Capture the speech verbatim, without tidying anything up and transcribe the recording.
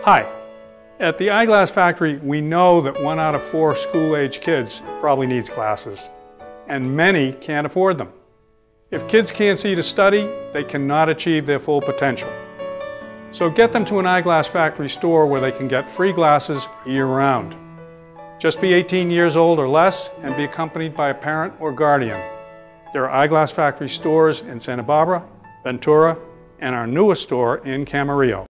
Hi. At the Eyeglass Factory, we know that one out of four school-age kids probably needs glasses, and many can't afford them. If kids can't see to study, they cannot achieve their full potential. So get them to an Eyeglass Factory store where they can get free glasses year-round. Just be eighteen years old or less and be accompanied by a parent or guardian. There are Eyeglass Factory stores in Santa Barbara, Ventura, and our newest store in Camarillo.